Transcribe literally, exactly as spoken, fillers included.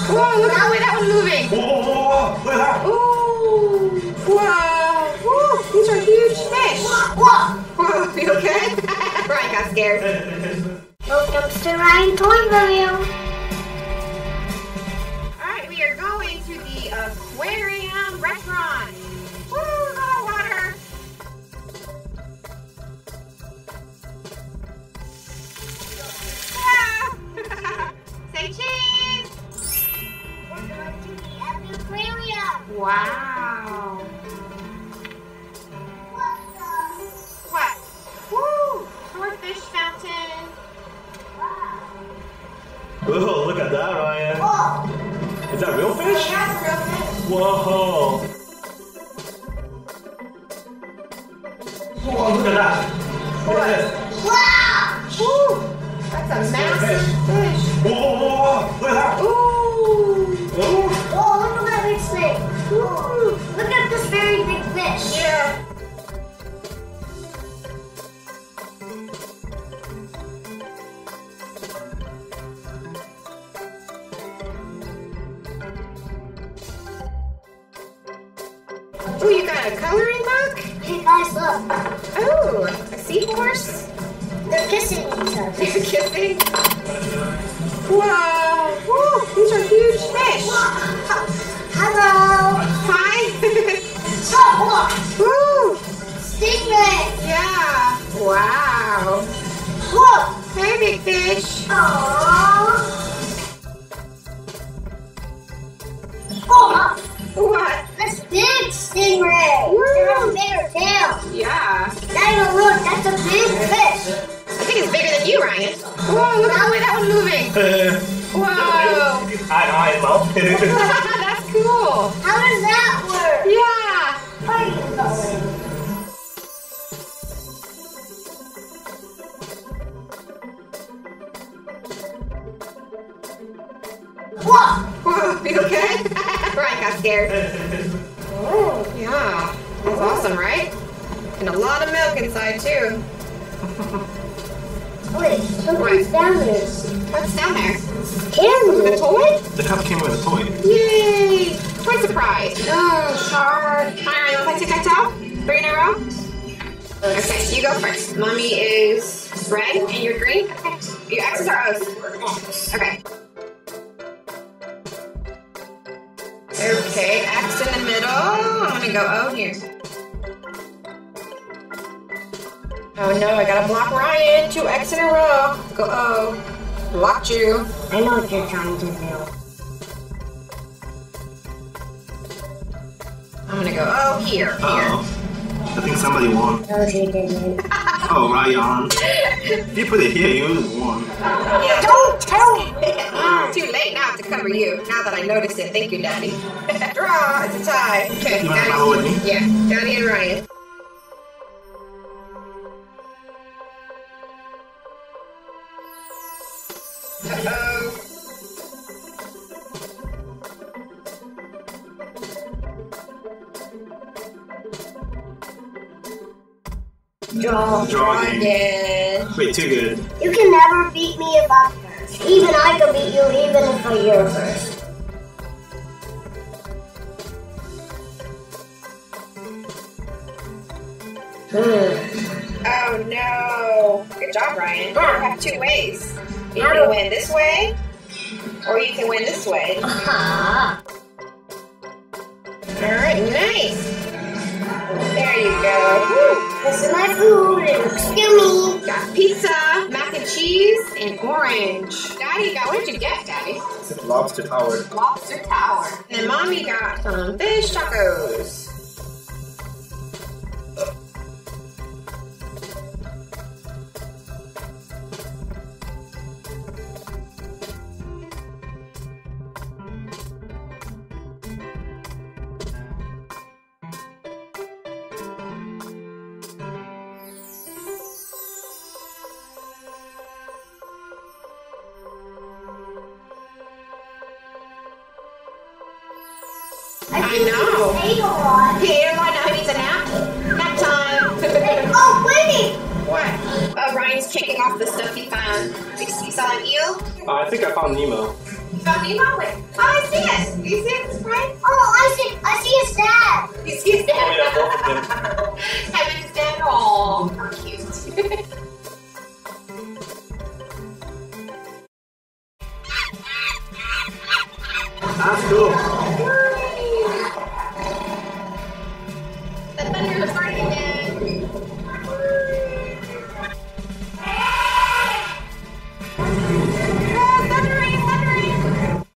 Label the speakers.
Speaker 1: Whoa, look at the way that one's moving.
Speaker 2: Whoa, whoa, whoa, look at that.
Speaker 1: Ooh. Whoa. Whoa, these are huge fish.
Speaker 3: Whoa.
Speaker 1: Whoa, you okay? Ryan got scared.
Speaker 3: Welcome to Ryan ToysReview.
Speaker 1: Alright, we are going to the aquarium restaurant. Woo, oh, water. Ah. Say cheese.
Speaker 3: We're going to the aquarium.
Speaker 1: Wow.
Speaker 3: What the?
Speaker 1: What? Woo, swordfish fountain.
Speaker 2: Oh, look at that, Ryan.
Speaker 3: Whoa.
Speaker 2: Is that real fish?
Speaker 1: That's real fish.
Speaker 2: Whoa. Whoa, look at that. Look at this.
Speaker 3: Wow.
Speaker 1: Woo, that's a massive fish.
Speaker 2: Whoa, whoa, whoa, whoa. Look at that.
Speaker 1: Ooh.
Speaker 2: Ooh.
Speaker 3: Whoa, look at that big snake. Ooh. Look at this very big fish.
Speaker 1: Yeah. Ooh, you got a coloring book?
Speaker 3: Hey guys, look.
Speaker 1: Oh, a seahorse?
Speaker 3: They're kissing each other.
Speaker 1: They're kissing. Whoa! Woo, these are huge fish.
Speaker 3: Hello.
Speaker 1: Hi.
Speaker 3: Oh,
Speaker 1: Woo!
Speaker 3: look. Stingray.
Speaker 1: Yeah. Wow.
Speaker 3: Whoa.
Speaker 1: Hey, big fish.
Speaker 3: Aww. Oh,
Speaker 1: What?
Speaker 3: that's big stingray. It has a bigger tail.
Speaker 1: Yeah.
Speaker 3: Not even look, that's a big fish.
Speaker 1: I think it's bigger than you, Ryan. Whoa, look at the way that one's moving. Whoa.
Speaker 2: Eye, eye, mouth.
Speaker 1: That's cool.
Speaker 3: How does that work?
Speaker 1: Yeah.
Speaker 3: Where are you going? Whoa!
Speaker 1: Whoa, you okay? Ryan got scared.
Speaker 3: Oh.
Speaker 1: Yeah. That's awesome, right? And a lot of milk inside, too.
Speaker 3: Wait, look
Speaker 1: What?
Speaker 3: what's down there.
Speaker 1: What's down there? The
Speaker 3: Candy.
Speaker 1: toy?
Speaker 2: The cup came with a toy.
Speaker 1: Yay! Toy surprise. Oh, shark. Hi, Ryan, want to take that out? Three in a row? Okay, you go first. Mommy is red and you're green. Okay. Your X's or O's? Okay. Okay, X in the middle. I'm gonna go O here. Oh no, I gotta block Ryan. Two X in a row. Go O. Blocked you.
Speaker 3: I know what you're trying to do.
Speaker 1: I'm gonna go O here. Here.
Speaker 2: Uh-oh. I think somebody won.
Speaker 3: No, she didn't.
Speaker 2: Oh, Ryan. If you put it here, you won.
Speaker 1: Yeah.
Speaker 3: Don't tell me.
Speaker 1: Too late now to cover you. Now that I noticed it, thank you, Daddy. Draw. It's a tie. Okay.
Speaker 2: You wanna
Speaker 1: Daddy-
Speaker 2: follow with me?
Speaker 1: Yeah. Daddy and Ryan. Uh-oh.
Speaker 3: Draw.
Speaker 2: Draw again.
Speaker 1: Again.
Speaker 2: Wait, too good.
Speaker 3: You can never beat me if I'm first. Even I can beat you even if you're first. Hmm.
Speaker 1: Oh no. Good job, Ryan. You have two ways. You can win this way, or you can win this way.
Speaker 3: Uh-huh.
Speaker 1: Alright, nice. There you go. Woo.
Speaker 3: This is my food. It looks yummy.
Speaker 1: Got pizza, mac and cheese, and orange. Daddy got, what did you get, Daddy?
Speaker 2: It's lobster tower.
Speaker 1: Lobster tower. And then Mommy got some fish tacos. I know.
Speaker 3: He ate a lot.
Speaker 1: He ate a lot, now he needs a nap. Nap time.
Speaker 3: Oh, wait!
Speaker 1: What? Oh, Ryan's taking off the stuff he found. You saw an eel?
Speaker 2: Uh, I think I found Nemo.
Speaker 1: You found Nemo? Wait. Oh, I see it. Do you see it, right?
Speaker 3: Oh, I see. I see his dad.
Speaker 1: You see his dad?
Speaker 2: Oh, yeah, both of them.
Speaker 1: Him and his dad. Aw, how cute.
Speaker 2: That's cool.
Speaker 1: The thunder is starting again.